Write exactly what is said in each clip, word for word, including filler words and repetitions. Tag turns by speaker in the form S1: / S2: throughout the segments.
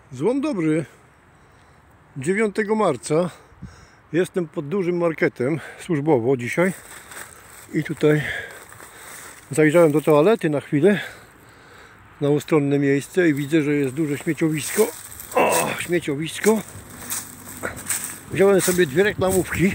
S1: Złom dobry. dziewiątego marca jestem pod dużym marketem służbowo dzisiaj i tutaj zajrzałem do toalety na chwilę, na ustronne miejsce, i widzę, że jest duże śmieciowisko. O, śmieciowisko. Wziąłem sobie dwie reklamówki,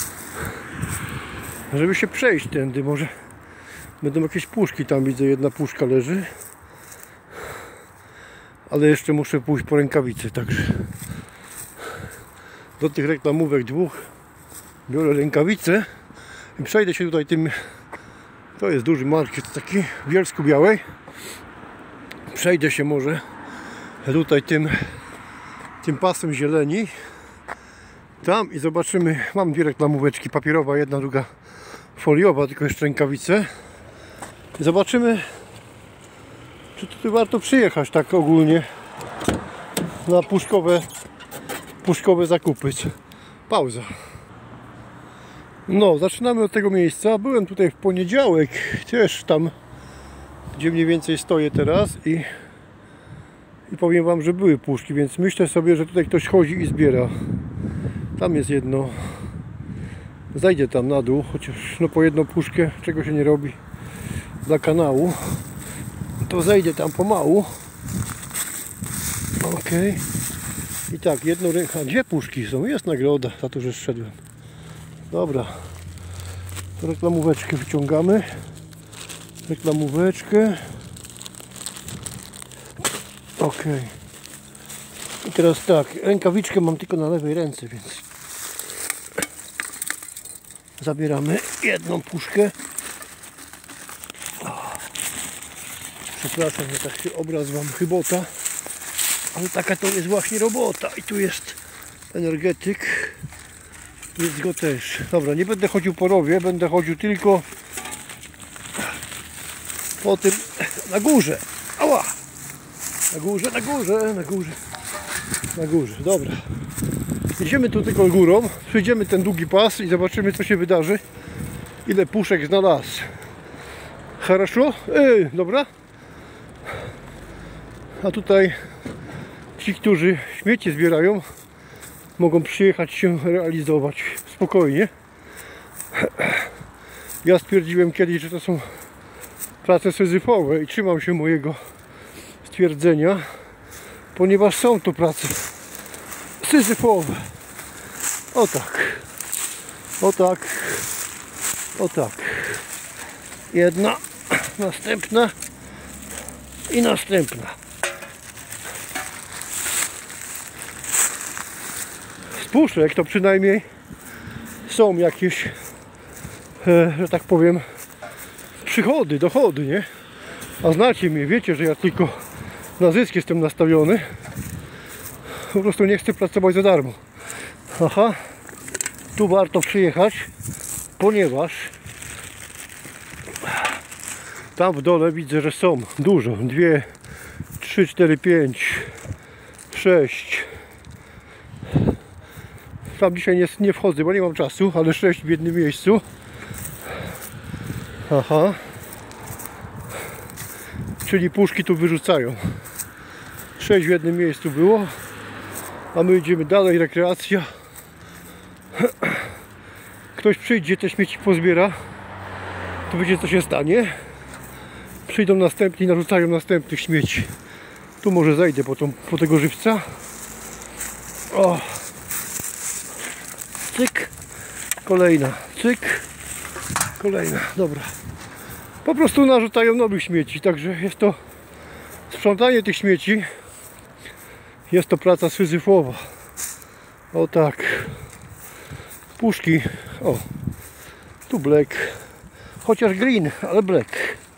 S1: żeby się przejść tędy. Może będą jakieś puszki, tam widzę, jedna puszka leży. Ale jeszcze muszę pójść po rękawice, także do tych reklamówek dwóch biorę rękawice i przejdę się tutaj tym. To jest duży market taki w Bielsku-Białej. Przejdę się może tutaj tym tym pasem zieleni tam i zobaczymy. Mam dwie reklamóweczki, papierowa jedna, druga foliowa, tylko jeszcze rękawice. I zobaczymy, czy tutaj warto przyjechać tak ogólnie na puszkowe, puszkowe zakupy. Pauza. No, zaczynamy od tego miejsca. Byłem tutaj w poniedziałek, też tam, gdzie mniej więcej stoję teraz, i, i powiem wam, że były puszki, więc myślę sobie, że tutaj ktoś chodzi i zbiera. Tam jest jedno. Zajdę tam na dół, chociaż no po jedną puszkę, czego się nie robi dla kanału. To zejdę tam pomału. Ok. I tak, jedną rękę. Dwie puszki są. Jest nagroda za to, że zszedłem. Dobra. To reklamóweczkę wyciągamy. Reklamóweczkę. Ok. I teraz tak. Rękawiczkę mam tylko na lewej ręce, więc zabieramy jedną puszkę. Przepraszam, że tak się obraz wam chybota, ale taka to jest właśnie robota. I tu jest energetyk, jest go też. Dobra, nie będę chodził po rowie, będę chodził tylko po tym na górze. Ała! Na górze, na górze, na górze, na górze. Dobra. Idziemy tu tylko górą, przejdziemy ten długi pas i zobaczymy, co się wydarzy. Ile puszek znalazł. Хорошо? Ej, dobra. A tutaj ci, którzy śmieci zbierają, mogą przyjechać się realizować spokojnie. Ja stwierdziłem kiedyś, że to są prace syzyfowe i trzymam się mojego stwierdzenia, ponieważ są to prace syzyfowe. O tak. O tak. O tak. Jedna, następna i następna. Z puszek to przynajmniej są jakieś, e, że tak powiem, przychody, dochody, nie? A znacie mnie, wiecie, że ja tylko na zysk jestem nastawiony. Po prostu nie chcę pracować za darmo. Aha, tu warto przyjechać, ponieważ tam w dole widzę, że są dużo. Dwie, trzy, cztery, pięć, sześć. Tam dzisiaj nie, nie wchodzę, bo nie mam czasu, ale sześć w jednym miejscu. Aha. Czyli puszki tu wyrzucają. Sześć w jednym miejscu było. A my idziemy dalej, rekreacja. Ktoś przyjdzie, te śmieci pozbiera, to wiecie, co się stanie. Przyjdą następni, narzucają następnych śmieci. Tu może zajdę po, tą, po tego żywca. O! Cyk. Kolejna. Cyk. Kolejna. Dobra. Po prostu narzucają nowych śmieci. Także jest to sprzątanie tych śmieci. Jest to praca syzyfowa. O tak. Puszki. O. Tu black. Chociaż green, ale black.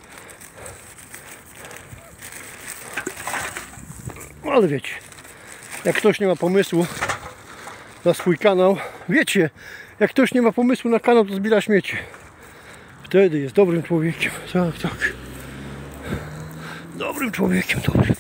S1: Ale wiecie, jak ktoś nie ma pomysłu na swój kanał, wiecie, jak ktoś nie ma pomysłu na kanał, to zbiera śmieci. Wtedy jest dobrym człowiekiem. Tak, tak. Dobrym człowiekiem, dobrym.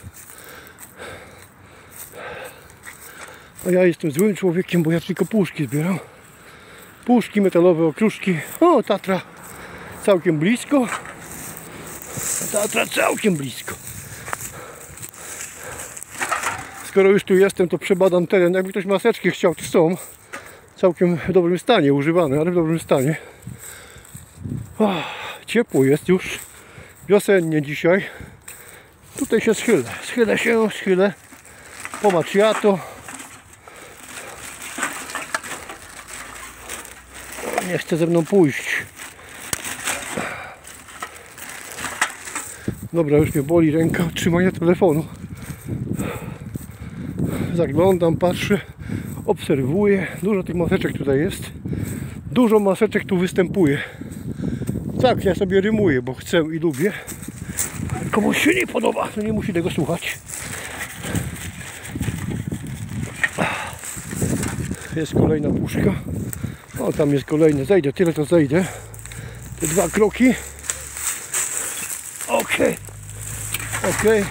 S1: A ja jestem złym człowiekiem, bo ja tylko puszki zbieram. Puszki, metalowe okruszki. O, Tatra całkiem blisko. Tatra całkiem blisko. skoro już tu jestem, to przebadam teren. Jakby ktoś maseczki chciał, to są w całkiem dobrym stanie, używane, ale w dobrym stanie. Oh, ciepło jest już, wiosennie dzisiaj. Tutaj się schylę, schylę się, schylę po macchiato. Nie chce ze mną pójść. Dobra, już mnie boli ręka od trzymania telefonu. Zaglądam, patrzę, obserwuję. Dużo tych maseczek tutaj jest. Dużo maseczek tu występuje. Tak, ja sobie rymuję, bo chcę i lubię. Komuś się nie podoba, to nie musi tego słuchać. Jest kolejna puszka. O, tam jest kolejny. Zejdę, tyle to zejdę. Te dwa kroki. Okej. Okej.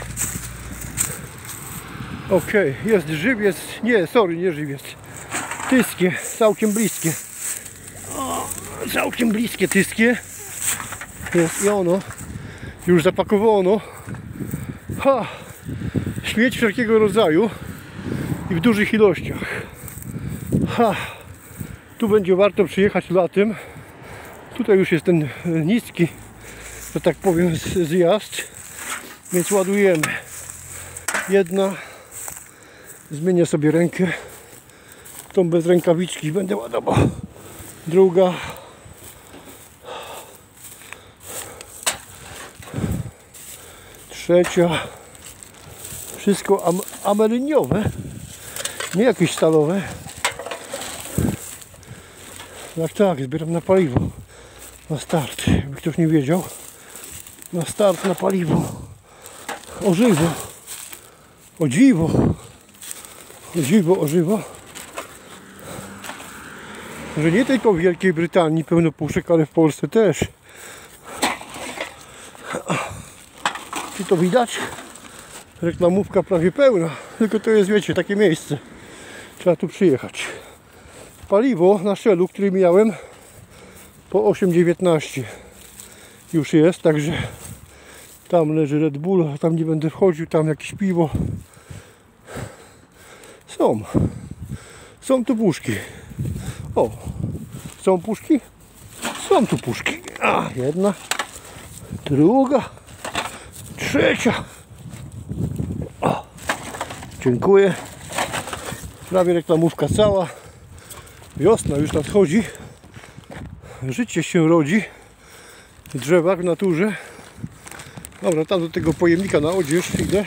S1: Okej. Jest żywiec. Nie, sorry, nie żywiec. Tyskie. Całkiem bliskie. O, całkiem bliskie tyskie. Jest i ono. Już zapakowano. Ha! Śmieć wszelkiego rodzaju. I w dużych ilościach. Ha! Tu będzie warto przyjechać latem. Tutaj już jest ten niski, że tak powiem, zjazd. Więc ładujemy. Jedna. Zmienię sobie rękę. Tą bez rękawiczki będę ładował. Druga. Trzecia. Wszystko am ameliniowe. Nie jakieś stalowe. Tak, tak, zbieram na paliwo. Na start, jakby ktoś nie wiedział. Na start, na paliwo. O żywo. O dziwo. O dziwo, o żywo. Że nie tylko w Wielkiej Brytanii pełno puszek, ale w Polsce też. Czy to widać? Reklamówka prawie pełna. Tylko to jest, wiecie, takie miejsce. Trzeba tu przyjechać. Paliwo na Shellu, który miałem, po osiem dziewiętnaście już jest, także tam leży Red Bull, tam nie będę wchodził, tam jakieś piwo. Są. Są tu puszki. O, są puszki? Są tu puszki. A, jedna, druga, trzecia. O, dziękuję. Prawie reklamówka cała. Wiosna już nadchodzi. Życie się rodzi w drzewach, w naturze. Dobra, tam do tego pojemnika na odzież idę.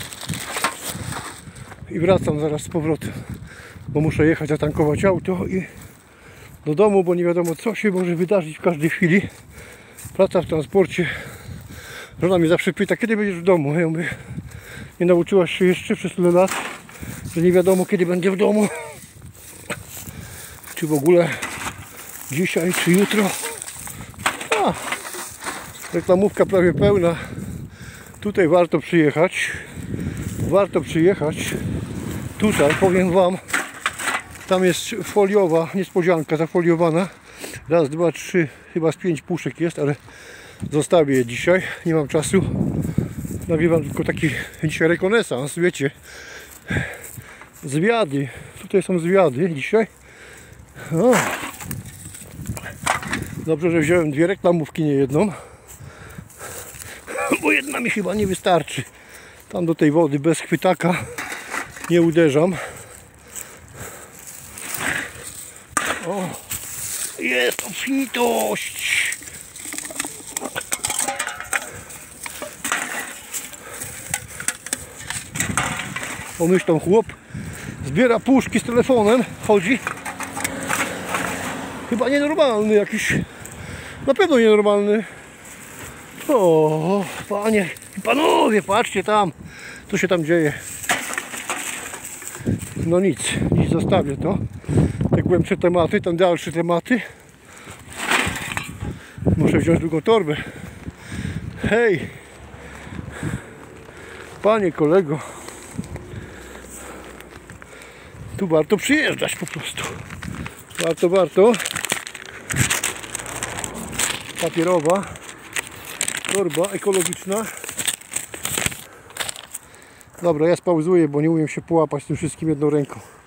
S1: I wracam zaraz z powrotem. Bo muszę jechać zatankować auto i do domu, bo nie wiadomo co się może wydarzyć w każdej chwili. Praca w transporcie. Żona mnie zawsze pyta, kiedy będziesz w domu? Ja mówię, nie nauczyłaś się jeszcze przez tyle lat, że nie wiadomo kiedy będę w domu. Czy w ogóle dzisiaj, czy jutro. A, reklamówka prawie pełna. Tutaj warto przyjechać. Warto przyjechać. Tutaj powiem wam, tam jest foliowa niespodzianka zafoliowana. Raz, dwa, trzy, chyba z pięć puszek jest, ale zostawię je dzisiaj. Nie mam czasu. Nagrywam tylko taki dzisiaj rekonesans, wiecie. Zwiady. Tutaj są zwiady dzisiaj. O. Dobrze, że wziąłem dwie reklamówki, nie jedną. Bo jedna mi chyba nie wystarczy. Tam do tej wody bez chwytaka nie uderzam. O, jest obfitość. Pomyślą, chłop zbiera puszki z telefonem, chodzi. Chyba nienormalny jakiś. Na pewno nienormalny. O, panie i panowie, patrzcie tam, co się tam dzieje. No nic, nic, zostawię to. Te głębsze tematy, tam dalsze tematy. Muszę wziąć drugą torbę. Hej, panie kolego, tu warto przyjeżdżać po prostu. Warto, warto. Papierowa torba ekologiczna. Dobra, ja spauzuję, bo nie umiem się połapać tym wszystkim jedną ręką.